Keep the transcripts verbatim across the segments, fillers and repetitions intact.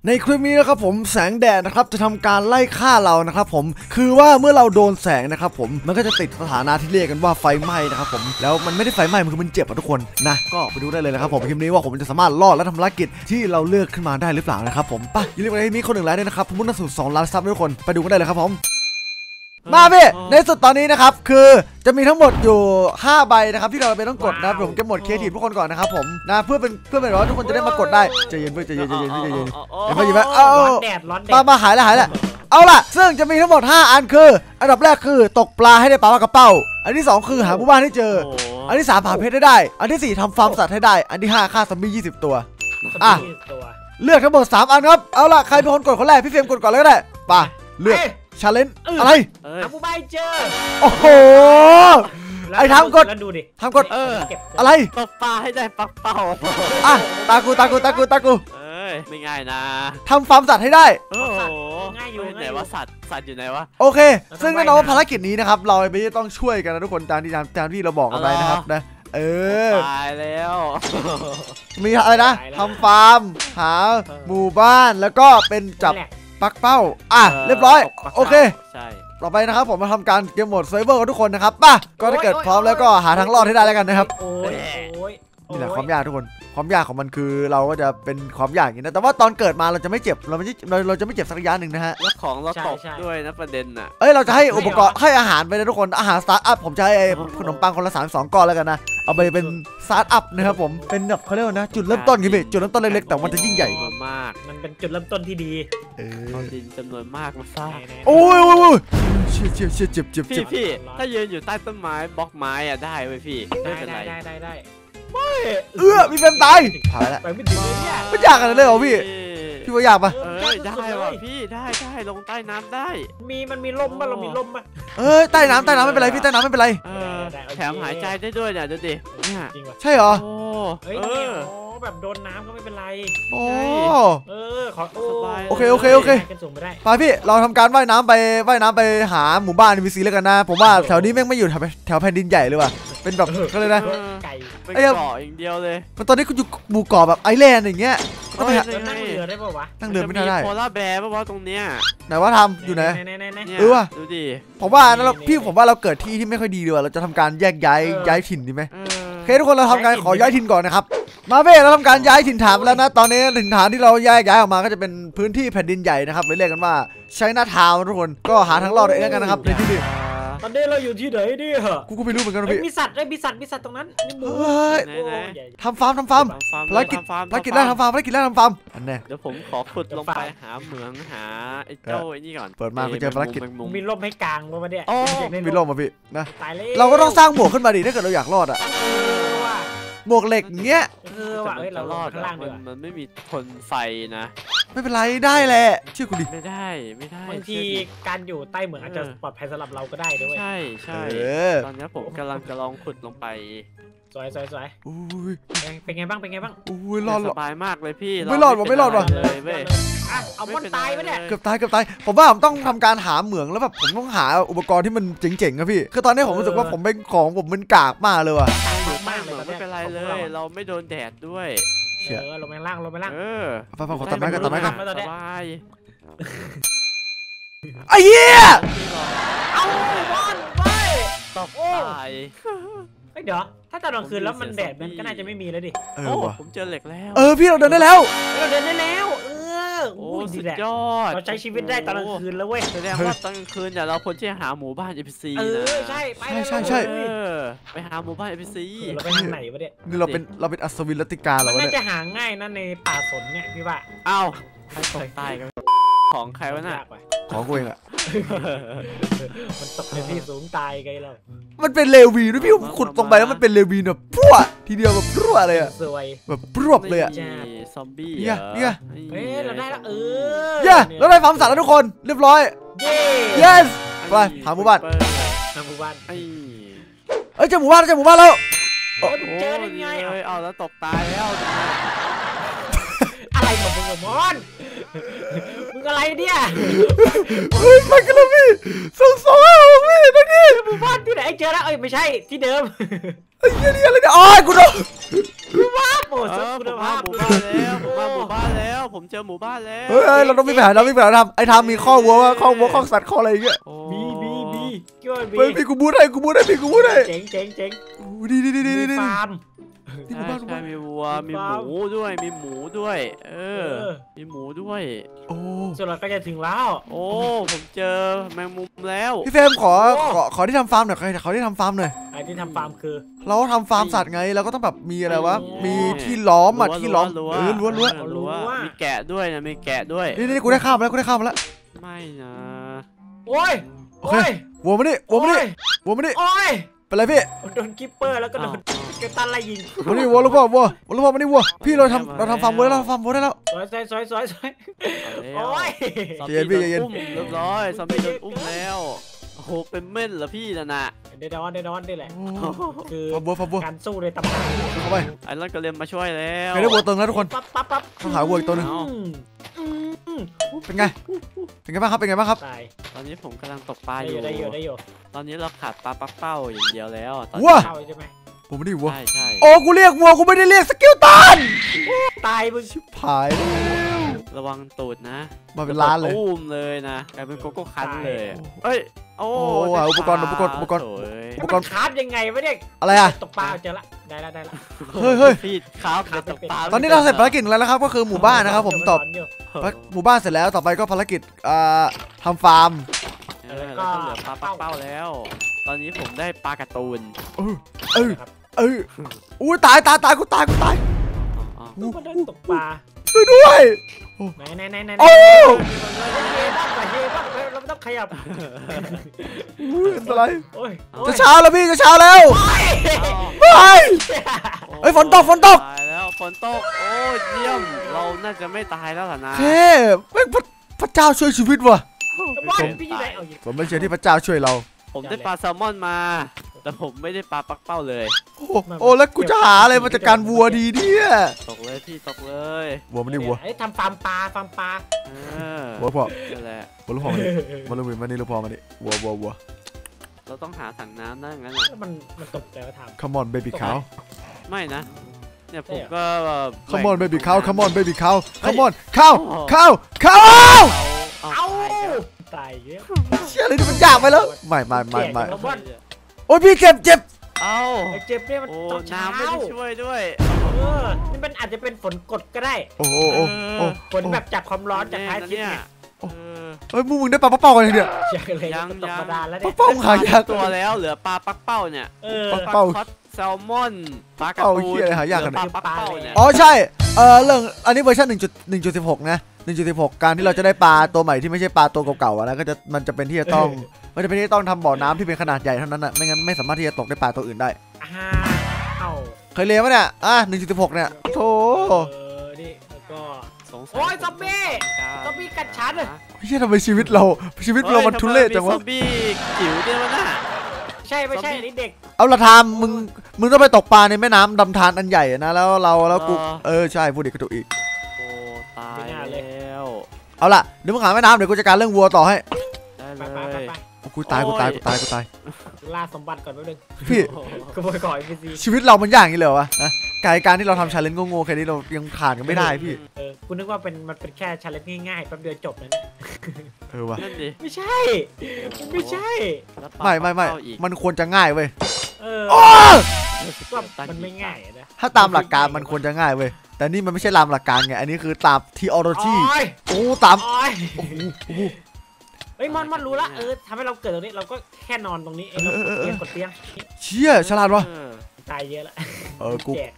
ในคลิปนี้นะครับผมแสงแดดนะครับจะทำการไล่ฆ่าเรานะครับผมคือว่าเมื่อเราโดนแสงนะครับผมมันก็จะติดสถานะที่เรียกกันว่าไฟไหม้นะครับผมแล้วมันไม่ได้ไฟไหม้มันคือมันเจ็บอะทุกคนนะก็ไปดูได้เลยนะครับผมคลิปนี้ว่าผมจะสามารถรอดและทำภารกิจที่เราเลือกขึ้นมาได้หรือเปล่านะครับผมไปอย่าลืมกดไลค์นี้คนหนึ่งไลค์ด้วยนะครับผมมุ่งหน้าสู่สองล้านซับทุกคนไปดูกันได้เลยครับผมมาพี่ในสุดตอนนี้นะครับคือจะมีทั้งหมดอยู่ห้าใบนะครับที่เราไปต้องกดนะผมจะหมดเครดิตทุกคนก่อนนะครับผมนะเพื่อเป็นเพื่อเป็นว่าทุกคนจะได้มากดได้ใจเย็นเพื่อใจเย็นใจเย็นใจเย็นใจเย็นเห็นไหมเห็นไหมเอามามาหายแล้วหายแล้วเอาล่ะซึ่งจะมีทั้งหมดห้าอันคืออันดับแรกคือตกปลาให้ได้ปลามากระเป้าอันที่สองคือหาหมู่บ้านให้เจออันที่สามหาเพชรได้ได้อันที่สี่ทำฟาร์มสัตว์ให้ได้อันที่ห้าฆ่าซอมบี้ยี่สิบตัวอ่ะเลือกทั้งหมดสามอันครับเอาล่ะใครเป็นคนกดคนแรกพี่เฟรมกดก่อนเลยก็ได้ป่ะเลือกชาเลนจ์อะไรหาหมู่บ้านเจอโอ้โหไอ้ทำกดดูดิทำกดเอออะไรตกปลาให้ได้ปักเป้าอ่ะตากูตากูตากูตากูเอ้ยไม่ง่ายนะทำฟาร์มสัตว์ให้ได้โอ้โหง่ายอยู่ไหนวะสัตว์สัตว์อยู่ไหนวะโอเคซึ่งแน่นอนว่าภารกิจนี้นะครับเราไม่ต้องช่วยกันนะทุกคนตามที่ตามที่เราบอกกันไปนะครับนะเออตายแล้วมีอะไรนะทำฟาร์มหาหมู่บ้านแล้วก็เป็นจับปักเป้าอ่ะเรียบร้อยโอเคใช่ต่อไปนะครับผมมาทำการเกมโหมดเซิร์ฟเวอร์กับทุกคนนะครับป่ะก็ถ้าเกิดพร้อมแล้วก็หาทางรอดให้ได้แล้วกันนะครับนี่แหละความยากทุกคนความยากของมันคือเราก็จะเป็นความยากอย่างนี้นะแต่ว่าตอนเกิดมาเราจะไม่เจ็บเราไม่เราเราจะไม่เจ็บสักระยะหนึ่งนะฮะแล้วของเราตกด้วยนะประเด็นน่ะเอ้ยเราจะให้อุปกรณ์ให้อาหารไปนะทุกคนอาหารสตาร์ทอัพผมจะให้ขนมปังคนละสามสองก้อนแล้วกันนะเอาไปเป็นสตาร์ทอัพนะครับผมเป็นแบบเขาเรียกว่านะจุดเริ่มต้นกันพี่จุดเริ่มต้นเล็กๆแต่มันจะยิ่งใหญ่มากมันเป็นจุดเริ่มต้นที่ดีเออดินจำนวนมากมาสร้างโอ้ยโอ้ยเจ็บเจ็บเจ็บเจ็บเจ็บพี่พี่ถ้ายืนอยู่ใต้ต้นไม้บล็อกไม้อะได้เว้ยพี่ได้ได้ได้ได้ได้เออมีแฟนตายผ่านแล้วไปไม่ถึงเลยเนี่ยไม่ยากกันเลยเหรอพี่พี่ว่ายากปะเออได้ว่ะพี่ได้ได้ลงใต้น้ำได้มีมันมีล่มป่ะเรามีล่มป่ะเอ้ยใต้น้ำใต้น้ำไม่เป็นไรพี่ใต้น้ำไม่เป็นไรแถมหายใจได้ด้วยเนี่ยดูดิใช่เหรอโอ้เฮ้ยแบบโดนน้ำก็ไม่เป็นไรโอ้เออขอโอเคโอเคโอเคไปพี่เราทำการว่ายน้ำไปว่ายน้ำไปหาหมู่บ้านวีซีแล้วกันนะผมว่าแถวนี้แม่งไม่อยู่แถวแถวแผ่นดินใหญ่เลยว่ะเป็นแบบก็เลยนะไก่เป็นเกาะอย่างเดียวเลยตอนนี้คุณอยู่หมู่เกาะแบบไอแลนด์อย่างเงี้ยต้องไปนั่งเรือได้ป่าวะนั่งเรือไม่ได้โพล่าแบร์ป่าวตรงเนี้ยไหนว่าทำอยู่ไหนเออว่ะดูดิผมว่านั่นเราพี่ผมว่าเราเกิดที่ที่ไม่ค่อยดีดีว่ะเราจะทำการแยกย้ายย้ายถิ่นดีไหมโอเคทุกคนเราทำการขอย้ายถิ่นก่อนนะครับมาเว้เราทำการย้ายถิ่นฐานแล้วนะตอนนี้ถิ่นฐานที่เราแยกย้ายออกมาก็จะเป็นพื้นที่แผ่นดินใหญ่นะครับเรียกกันว่าใช้หน้าทาวทุกคนก็หาทางรอดเองกันนะครับในที่นี้ตอนนี้เราอยู่ที่ไหนดิเหรอกูก็ไม่รู้เหมือนกันพี่มีสัตว์ไอ้มีสัตว์มีสัตว์ตรงนั้นนี่มูทำฟาร์มทำฟาร์มภารกิจภารกิจแรกทำฟาร์มภารกิจแรกทำฟาร์มอันนี้เดี๋ยวผมขอขุดลงไปหาเหมืองหาไอ้เจ้าไอ้นี่ก่อนเปิดมาไปเจอภารกิจมีร่มให้กลางมาเนี่ยมีร่มมาพี่นะเราก็ต้องสร้างหมวกขึ้นมาดิถ้าเกิดเราอยากรอดอ่ะหมวกเหล็กเงี้ยเออว่ะเรารอดข้างล่างด้วยมันไม่มีทนไฟนะไม่เป็นไรได้แหละเชื่อกูดิไม่ได้ไม่ได้บางทีการอยู่ใต้เหมืองอาจจะปลอดภัยสำหรับเราก็ได้ด้วยใช่ใช่ตอนนี้ผมกำลังจะลองขุดลงไปสวยสวยสวยเป็นไงบ้างเป็นไงบ้างอุ้ยรอดสบายมากเลยพี่ไม่รอดว่ะไม่รอดว่ะเลยเว้ยเอามันตายไปเนี่ยเกือบตายเกือบตายผมว่าผมต้องทำการหาเหมืองแล้วแบบผมต้องหาอุปกรณ์ที่มันเจ๋งๆครับพี่คือตอนนี้ผมรู้สึกว่าผมเป็นของผมมันกากมากเลยว่ะมากเลยไม่เป็นไรเลยเราไม่โดนแดดด้วยเออลงไปล่างลงไปล่างเออฟังฟังขอตัดไม้กันตัดไม้กันสบายไอ้เหี้ยเอาบ้านไปตกตายเฮ้ยเดี๋ยวถ้าตอนกลางคืนแล้วมันแดดมันก็น่าจะไม่มีแล้วดิโอ้ผมเจอเหล็กแล้วเออพี่เราเดินได้แล้วเราเดินได้แล้วเออโอ้สุดยอดเราใช้ชีวิตได้ตอนกลางคืนแล้วเว้ยแสดงว่าตอนกลางคืนเนี่ยเราควรที่จะหาหมู่บ้าน เอ พี ซีเออใช่ไปใช่ใช่ไปหาหมู่บ้าน เอ พี ซีเราไปทางไหนวะเนี่ยนี่เราเป็นเราเป็นอัศวินรัติกาเหรอวะเนี่ยน่าจะหาง่ายนะในป่าสนเนี่ยพี่ว่าอ้าวใครตกตายกันของใครวะน่ะของกูเองอะมันตกในที่สูงตายไงเรามันเป็นเลวีด้วยพี่ขุดลงไปแล้วมันเป็นเลวีแบบพรวดทีเดียวแบบพรวดเลยอะแบบพรวดเลยอะซอมบี้เนี่ยเนี่ยเฮ้ยเราได้แล้วเออเนี่ยเราได้ฟาร์มสัตว์แล้วทุกคนเรียบร้อยเย้ yes ไปหาหมู่บ้านหาหมู่บ้านไอ้เอ้ยเจอหมู่บ้านเจอหมู่บ้านแล้วเจอได้ไงเอาแล้วตกตายแล้วอะไรของมึงมอนมึงอะไรเนี่ยเฮ้ยไปกันแล้วพี่สองสองห้าหกพี่ตรงนี้หมู่บ้านที่ไหนเจอแล้วเอ้ยไม่ใช่ที่เดิมไอ้เหี้ยนี่อะไรเนี่ยอ๋อกูโดนโอ้เอสุดอผคุณมภามาพหมู่บ้านแล้วผมมาหมู่บ้านแล้ว ผมเจอหมู่บ้านแล้วเฮ้ยเราต้องมีแผนเรามีแผนทำไอ้ทำมีข้อวัวว่าข้อวัวข้อสัตว์ข้ออะไรอย่างเงี้ยโอ้มีมีมีกี่ว่ามีเฮ้ยพี่กูบูได้กูบูได้พี่กูบูได้เจ๋งเจ๋งเจ๋งดีดีดีดีดีมีฟาร์มนี่กูใช่บ้านกูใช่บ้านมีวัวมีมีฟาร์มหมูด้วย มีหมูด้วย เออเออมีหมูด้วยโอ้ส่วนเราก็จะถึงแล้วโอ้ ผมเจอแมงมุมแล้วพี่เฟรมขอโอ้ขอขอที่ทำฟาร์มหน่อยขอที่ทำฟาร์มหน่อยไอ้ที่ทำฟาร์มคือเราทำฟาร์มสัตว์ไงเราก็ต้องแบบมีอะไรวะโอ้มีที่ล้อมอ่ะรั้วที่ล้อมรั้วเออรั้วรั้วเออรั้วมีแกะด้วยนะ มีแกะด้วยนี่นี่กูได้ข้าวมาแล้วกูได้ข้าวมาแล้วไม่นะโอ้ยโอเคโอ้ยวัวมานี่วัวมานี่วัวมานี่โอ้ยเป็นไรพี่โดนกิปเปอร์แล้วก็โดนเกตันไล่ยิงวัวนี่วัวลูกพ่อวัววัวลูกพ่อมานี่วัวพี่เราทำเราทำฟาร์มวัวได้แล้วเราทำฟาร์มวัวได้แล้วสวยสวยสวยสวยสวยเอาโอ้แล้วยซอมใจเย็บี้นพี่ใจเย็นโดนอุ้มเรียบร้อยซอมบี้โดนอุ้มแล้ว โอ้โห เป็นเม่นเหรอพี่น่ะนะเดดอนเดดอนนี่แหละโอ้คือฟาร์มวัวฟาร์มวัวการสู้ในตำนานเข้าไปไอ้รอนก็เรียนมาช่วยแล้วใครได้วัวเติมแล้วทุกคนปั๊บปั๊บปั๊บต้องหาวัวอีกตัวหนึงอืมอืมเป็นไงเป็นไงบ้างครับเป็นไงบ้างครับตายตอนนี้ผมกำลังตกปลาได้ออยู่ ยู่ได้อยู่ได้อยู่ตอนนี้เราขาดปลาปักเป้าอย่างเดียวแล้วตอนวัวเข้าใช่ไหมผมไม่ได้วัวใช่ใช่โอ้กูเรียกวัวกูไม่ได้เรียกสกิลตันตายมึงผายเลยระวังตูดนะมาเป็นล้านเลยอุ้มเลยนะกลายเป็นโกโก้คันเลยเอ้ยโอ้โอ้ว่ะอุปกรณ์อุปกรณ์อุปกรณ์โถ่เอ้ยอุปกรณ์มันคราฟยังไงวะเนี่ยอะไรอ่ะตกปลาเจอละได้ละได้ละเฮ้ยเฮ้ยพี่ครับเดี๋ยวตกปลาตอนนี้เราเสร็จภารกิจแล้วนะครับก็คือหมู่บ้านนะครับผมตอบอยู่หมู่บ้านเสร็จแล้วต่อไปก็ภารกิจอ่าทำฟาร์มเออแล้วก็เหลือปลาปักเป้าแล้ว ตอนนี้ผมได้ปลาการ์ตูนเออเออเอออุ้ยตายตายตายกูตายกูตายอ๋ออ๋อมาเดินตกปลาช่วยด้วยไหนไหนไหนไหนโอ้เฮ้ยบ้างเฮ้ยบ้างเฮ้ยเราไม่ต้องขยับยอะไรโอ้ยจะเช้าแล้วพี่จะเช้าแล้วไป เฮ้ยฝนตกฝนตกตายแล้วฝนตกโอ้เยี่ยมเราน่าจะไม่ตายแล้วล่ะนะเฮ้แม่งพระพระเจ้าช่วยชีวิตว่ะบอลพี่อยู่ไหนเอาอยู่ผมไม่เชื่อที่พระเจ้าช่วยเราผมได้ปลาแซลมอนมา แต่ผมไม่ได้ปลาปักเป้าเลยโอ้โอ้แล้วกูจะหาอะไรมาจากการวัวดีเนี่ยตกเลยพี่ตกเลยวัวไม่ได้วัวไอ้ทำฟาร์มปลาฟาร์มปลาเออวัวพ่อนั่นแหละวัวลูกพ่อมาดิวัวลูกวินมานี่ลูกพ่อมาดิวัววัววัวเราต้องหาถังน้ำนั่นงั้นน่ะมันมันตกใจว่าทำ Come on baby cow ไม่นะเนี่ยผมก็ Come on baby cow Come on baby cow Come on cow cow cow เอาเอ้าเอาตายเยอะเชี่ยอะไรที่มันยากไปแล้วไม่ไม่ไม่ไม่แก่จังวะโอ้ยพี่เจ็บเจ็บเอาไอ้เจ็บเนี่ยมันโอ้ตอนเช้าน้ำไม่ได้ช่วยด้วยเออนี่มันอาจจะเป็นฝนกดก็ได้โอ้โหโอ้โอ้ฝนแบบจับความร้อนจากพระอาทิตย์เนี่ยเนี่ยเออเฮ้ยมึงมึงได้ปลาเป้ากันยังเนี่ยอยากเลยยังตกยังบาดาลแล้วเนี่ยเป้าหายากตัวแล้วเหลือปลาปักเป้าเนี่ยเออปักปลาเป้าคอสแซลมอนปลาการ์เป้าตูเหี้นยอะไรหายากขเหลืนาดอปลาปักเป้าเนี่ยอ๋อใช่เออเรื่องอันนี้เวอร์ชันหนึ่งจุดหนึ่งจุดสิบหกนะหนึ่งจุดสิบหกการที่เราจะได้ปลาตัวใหม่ที่ไม่ใช่ปลาตัวเก่าๆอะนะก็จะมันจะเป็นที่จะต้องมันจะเป็นที่ต้องทำบ่อน้ำที่เป็นขนาดใหญ่เท่านั้นนะไม่งั้นไม่สามารถที่จะตกได้ปลาตัวอื่นได้อ้าเอ้าเคยเรียนปะเนี่ยอ่ะหนึ่งจุดสิบหกเนี่ยโธ่เออนี่แล้วก็สงสัยโอ้ยซอมบี้ซอมบี้กัดฉันอะเฮ้ยทำไมชีวิตเราชีวิตเรามันทุเรศจังฮ้วะยทำไมมีซอมบี้จิ๋วเนี่ยมันน่ะใช่ไม่ใช่ซอมบี้อันนี่เด็กเอาละทามมึงมึงต้องไปตกปลาในแม่น้ำดำธารอันใหญ่นะแล้วเราแล้วกูเออใช่พูดอีกกระตุกอีกโอ้ตายแล้วเอาล่ะเดี๋ยวมึงหาแม่น้ำเดี๋ยวกูจัดการเรื่องวัวต่อให้ได้ไปเลไปไปยไปกูตายกูตายกูตายกูตายล่าสมบัติก่อนแป๊บนึงพี่ขโมยก่อนพีซีชีวิตเรามันยากอย่างนี้เลยเหรอวะนะกายการที่เราทำชาเลนจ์โง่ๆแค่นี้เรายังผ่านกันไม่ได้พี่เออกูนึกว่าเป็นมันเป็นแค่ชาเลนจ์ง่ายๆแป๊บเดียวจบเลยเนี่ยเออวะนั่นดิไม่ใช่มันไม่ใช่แล้วปลาไม่ไม่ไม่ปักเป้าอีกมันควรจะง่ายเว้ยเออโอ้ก็มันไม่ง่ายอะนะถ้าตามหลักการมันควรจะง่ายเว้ยแต่นี่มันไม่ใช่ตามหลักการไงอันนี้คือตามทีออโรจีโอ้ยโอ้ตามโอ้ยโอ้โหโอ้โหเฮ้ยมันมันรู้ละเออทำให้เราเกิดตรงนี้เราก็แค่นอนตรงนี้เองเรากดเตียงกดเตียงเชี่ยฉลาดวะเออตายเยอะละเออกูแจกเอา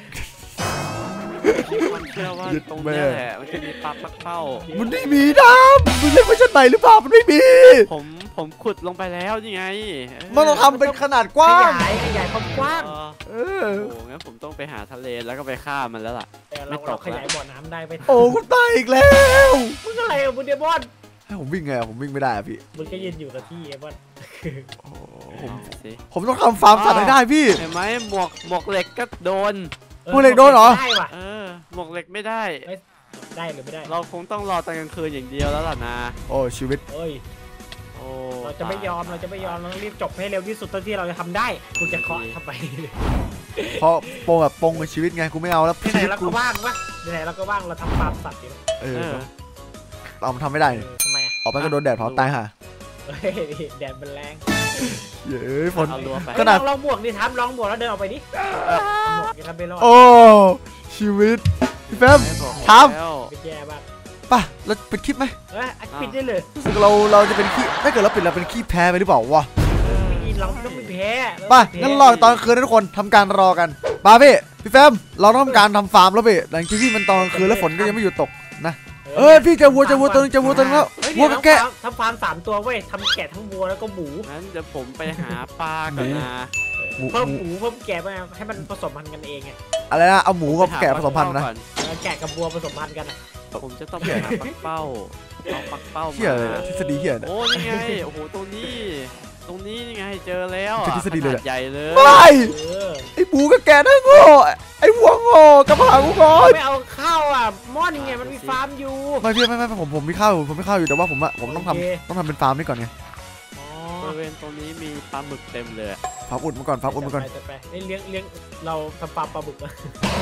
มันเชื่อว่าตรงเนี้ยแหละมันจะมีปลาปักเป้ามันไม่มีน้ำมึงเล่นเวอร์ชันใหม่หรือเปล่ามันไม่มีผมผมขุดลงไปแล้วนี่ไงเออมันต้องทำเป็นขนาดกขว้างยายขยายความกว้างเออเออโอ้งั้นผมต้องไปหาทะเลแล้วก็ไปฆ่ามันแล้วล่ะแต่ไม่เราตเรากขยายบ่อน้ำได้ไปโอ้กูตายอีกแล้วมึงอะไรอ่ะมึงเดบอนให้ผมวิ่งไงอะผมวิ่งไม่ได้อะพี่มึงก็ยืนอยู่กับที่เอบอนโอ้ผมเอาสิผมต้องทำฟาร์มสัตว์ให้ได้พี่เห็นไหมหมวกหมวกเหล็กก็โดนพวกเล็กโดนเหรอได้ว่ะเออหมวกเหล็กไม่ได้เได้หรือไม่ได้เราคงต้องรอตอนกลางคืนอย่างเดียวแล้วล่ะนะโอ้ชีวิตเอ้ยโอ้เราจะไม่ยอมเราจะไม่ยอมเราต้องรีบจบให้เร็วที่สุดเท่าที่เราจะทำได้คุณจะเคาะทำไมเพราะโปงแบบโปงกับชีวิตไงกูไม่เอาแล้วที่ไหนชีวิตเรากูก็ว่างวะที่ไหนเราก็ว่างเราทำฟาร์มสัตว์อยู่เอเอออเราทำไม่ได้เออทำไมอ่ะออกไปก็โดนแดดเผาตายห่าเฮ้ยแดดมันแรงเย้ยฝนเอารัวไปขนาดลองลองบวกดิทำลองบวกแล้วเดินออกไปดิบวกกันไปรอดโอ้ชีวิตพี่แฟม ถามแล้วไปแย่บ้างป่ะเราปิดคลิปไหมเอ้ยอัดปิดได้เลยรู้สึกเราเราจะเป็นขี้ถ้าเกิดเราปิดเราเป็นขี้แพ้ไปหรือเปล่าวะไม่กินเราต้องไม่แพ้ป่ะงั้นรอตอนกลางคืนนะทุกคนทำการรอกันป่ะพี่พี่แฟมเราต้องทำการทำฟาร์มแล้วพี่หลังจากที่มันตอนกลางคืนแล้วฝนก็ยังไม่หยุดตกนะเออพี่เจะวัวเจะวัวตัวนึงเจะวัวตัวนึงแล้วเฮ้ยวัวกับแกะทำฟาร์มทำฟาร์มสามตัวเว้ยทำแกะทั้งวัวแล้วก็หมูงั้นเดี๋ยวผมไปหาปลาก่อนนะหมูเพิ่มหมูหมูเพิ่มแกะมาให้มันผสมพันธุ์กันเองอ่ะอะไรนะเอาหมูกับแกะผสมพันธุ์นะก่อเออแกะกับวัวผสมพันธุ์กันอ่ะผมจะต้องไปหาปักเป้าเอาปักเป้าเหี้ยมาเลยนะทฤษฎีเหี้ยเนี่ยโอ้นี่ไงโอ้โหตรงนี้ ตรงนี้นี่ไงเจอแล้วทฤษฎีเลยขนาดใหญ่เลยไม่เออไอหมูกับแกะน่าโง่ไอวัวโง่กระเพรากูก่อนไม่เอาข้าวอ่ะม่อนไงมันมีฟาร์มอยู่ไม่พี่ไม่ไม่ไม่ผมผมมีข้าวอยู่ผมมีข้าวอยู่แต่ว่าผมอะผมต้องทโอเคำต้องทำเป็นฟาร์มนี่ก่อนไงอ๋อบริเวณตรงนี้มีปลาหมึกเต็มเลยฟาร์มอุดมาก่อนฟาร์มอุดมาก่อนไปไปไปนี่เลี้ยงเลี้ยงเราทำฟาร์มปลาบึกอะ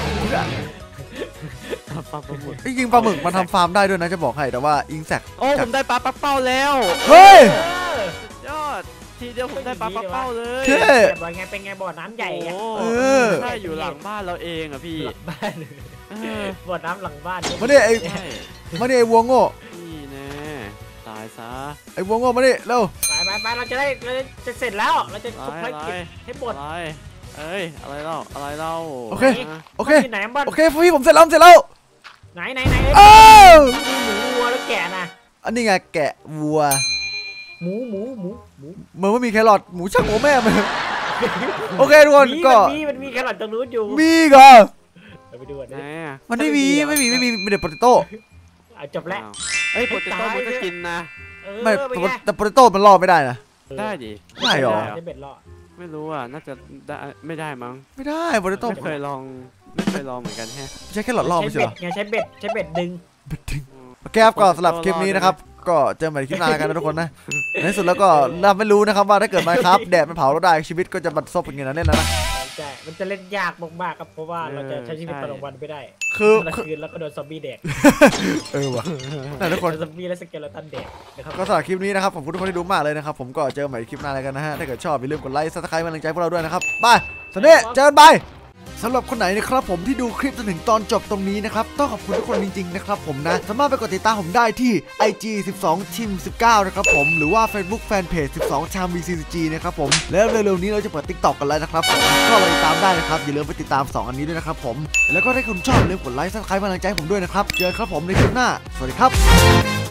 ปลาปลาหมึกจริงๆปลาหมึกมันทำฟาร์มได้ด้วยนะจะบอกให้แต่ว่าอิงแซกโอ้ผมได้ปลาปักเป้าแล้วเฮ้ยเออสุดยอดทีเดียวผมได้ปลาปักเป้าเลยเท่แบบว่าไงเป็นไงบ่อน้ำใหญ่อะโอ้เออใช่อยู่หลังบ้านเราเองอ่ะพี่หลังบ้านเออบ่อน้ำหลังบ้านมาดิไอใช่มาดิไอวัวโง่นี่แน่ตายซะไอวัวโง่มาดิเร็วไปไปไปเราจะได้เราจะเสร็จแล้วเราจะอะทุกไรภารอะไรกิจให้หมดอะไรเอ้ยอะไรเล่าอะไรเล่าโอเคนะโอเคที่ไหนบ้านโอเคพี่ผมเสร็จแล้วผมเสร็จแล้วไหนไหนไหนเอ้ามีหมูวัวแล้วแกะนะอันนี้ไงแกะวัวหมูหมูหมูหมูเหมือนว่ามีแครอทหมูช่างหัวแม่มันโอเคทุกคนมีก็มันมีมันมีแครอทตรงนู้นอยู่มีก็เราไปดูกันไหนดิอะมันไม่มีไม่มีไม่มีมีแต่โปเตโต้เอาจบแล้วอ้าวเอ้ยโปเตโต้มันก็กินนะเออไม่เป็นไงแต่โปเตโต้มันล่อไม่ได้นะได้ดิได้เหรอได้เบ็ดล่อไม่รู้อ่ะน่าจะได้ไม่ได้มั้งไม่ได้โปเตโต้ไม่เคยลองไม่เคยลองเหมือนกันแฮะใช้แค่หลอดล่อไม่ใช้ใช่เหรอเบ็ดไงใช้เบ็ดใช้เบ็ดดึงโอเคครับก็สำหรับคลิปนี้นะครับก็เจอกันใหม่ในคลิปหน้ากันนะทุกคนนะในที่สุดแล้วก็เราไม่รู้นะครับว่าถ้าเกิดมาครับแดดมันเผาเราได้ชีวิตก็จะบัดซบอย่างเงี้ยนะเล่นแล้วนะใช่มันจะเล่นยากมากๆครับเพราะว่าเราจะใช้ชีวิตตอนกลางวันไม่ได้คือตอนกลางคืนแล้วก็โดนซอมบี้แดกเออว่ะแต่ทุกคนโดนซอมบี้และสเกเลตันแดกนะครับก็สำหรับคลิปนี้นะครับขอบคุณทุกคนที่ดูมากเลยนะครับผมก็เจอกันใหม่ในคลิปหน้าแล้วกันนะฮะถ้าเกิดชอบอย่าลืมกดไลค์ซับสไครต์กำลังใจพวกเราด้วยนะครับบายสวัสดีเจอกันบายสำหรับคนไหนนะครับผมที่ดูคลิปจนถึงตอนจบตรงนี้นะครับต้องขอบคุณทุกคนจริงๆนะครับผมนะสามารถไปกดติดตามผมได้ที่ ไอ จี สิบสอง ทีม สิบเก้า นะครับผมหรือว่า Facebook Fanpage สิบสอง ชาม วี ซี ซี จี นะครับผมแล้วเร็วๆนี้เราจะเปิด TikTok กันแล้วนะครับผมก็ไปติดตามได้นะครับอย่าลืมไปติดตามสองอันนี้ด้วยนะครับผมแล้วก็ถ้าคุณชอบอย่าลืมกดไลค์ซับสไครต์กำลังใจให้ผมด้วยนะครับเจอกันครับผมในคลิปหน้าสวัสดีครับ